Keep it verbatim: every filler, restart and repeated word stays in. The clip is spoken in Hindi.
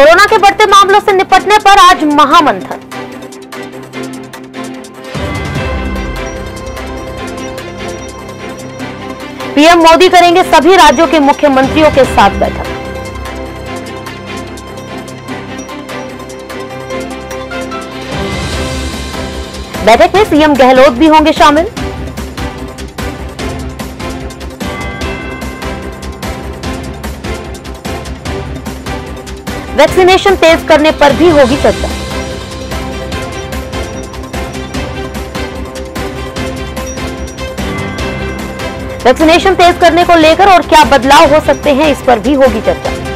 कोरोना के बढ़ते मामलों से निपटने पर आज महामंथन। पीएम मोदी करेंगे सभी राज्यों के मुख्यमंत्रियों के साथ बैठक। बैठक में सीएम गहलोत भी होंगे शामिल। वैक्सीनेशन तेज करने पर भी होगी चर्चा। वैक्सीनेशन तेज करने को लेकर और क्या बदलाव हो सकते हैं, इस पर भी होगी चर्चा।